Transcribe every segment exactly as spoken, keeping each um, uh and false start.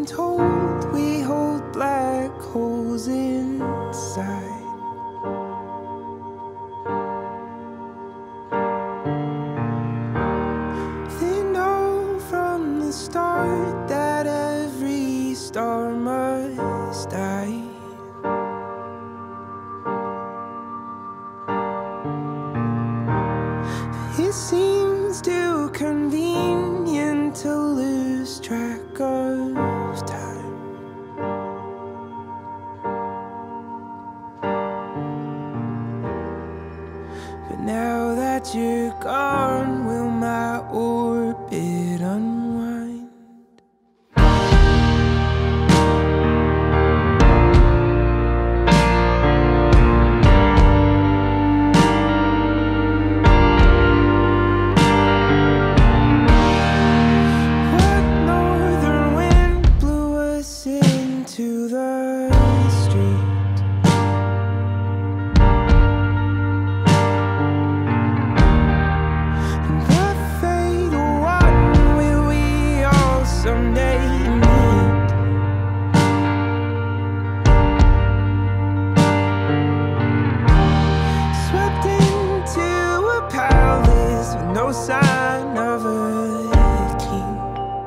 told we hold black holes inside. They know from the start that every star must die. It seems too convenient to lose track of time. But now that you're gone, will my orbit unwind? To the street, and what fatal one will we all someday meet? Swept into a palace with no sign of a king.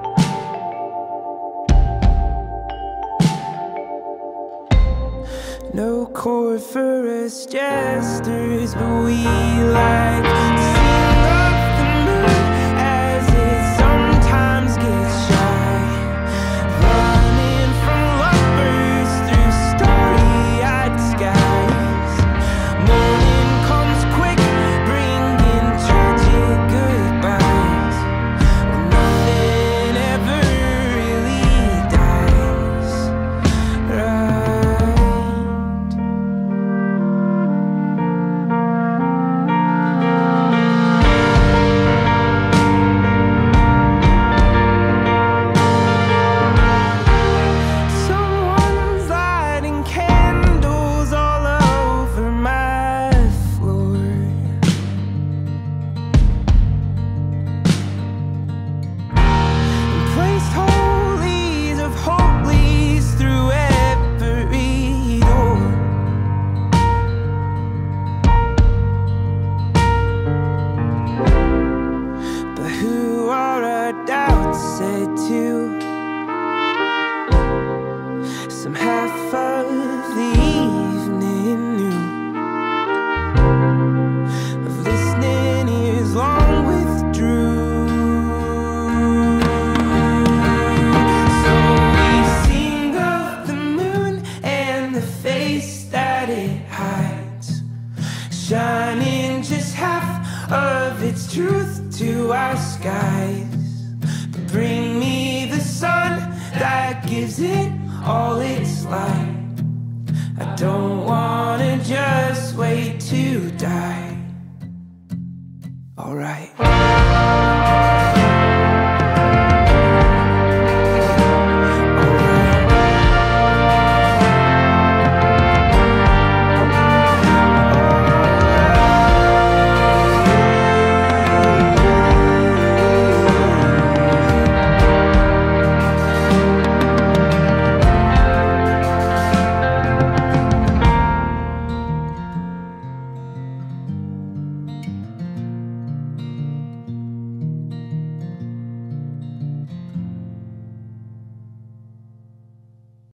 No chord for us jesters, but we like to sing of the moon as it sometimes gets shy, running from lovers through starry-eyed skies. Morning comes quick, bringing tragic goodbyes, but nothing ever really dies, right? Said to some half of the evening knew of listening ears long withdrew. So we sing of the moon and the face that it hides, shining just half of its truth to our skies. Bring me the sun that gives it all its light. I don't wanna just wait to die. Alright.